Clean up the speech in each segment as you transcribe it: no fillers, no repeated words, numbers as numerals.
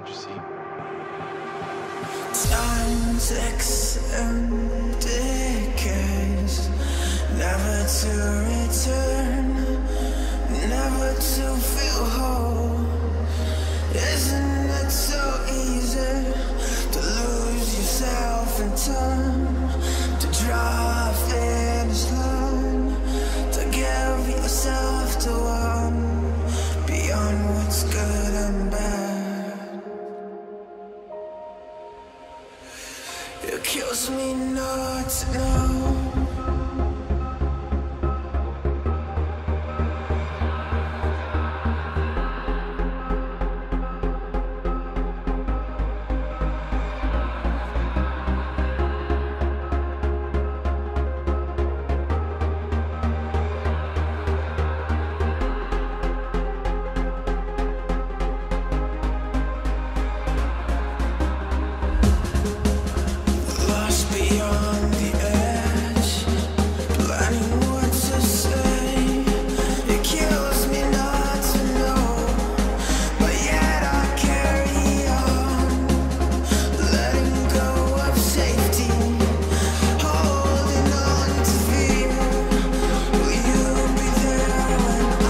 you see? Time ticks and decays, never to return, never to feel whole. Isn't it so easy to lose yourself in time, to draw a finish line, to give yourself to one beyond what's good and bad? It kills me not to know. Lost beyond the edge, planning what to say. It kills me not to know, but yet I carry on, letting go of safety, holding on to fear. Will you be there when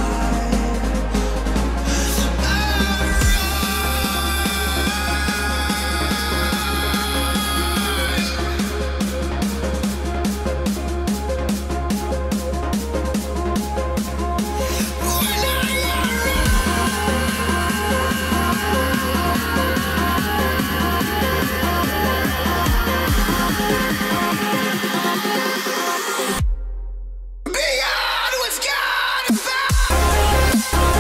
beyond what's good and bad?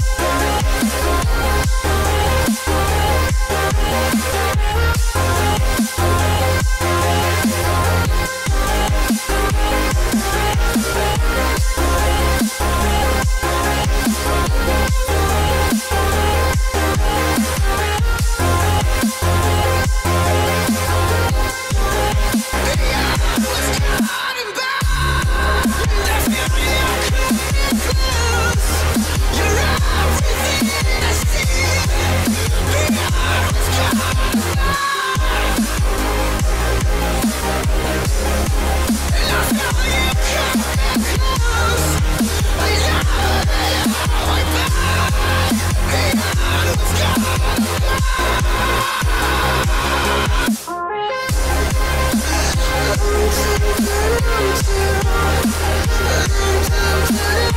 Beyond what's good and bad? There's beauty I couldn't close. You're everything I see. Beyond what's good and bad. And I feel you coming close. I know I'm bad. Beyond what's good and bad.